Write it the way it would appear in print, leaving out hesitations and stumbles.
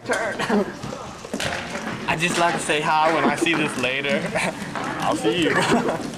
Turn. I just like to say hi when I see this later. I'll see you.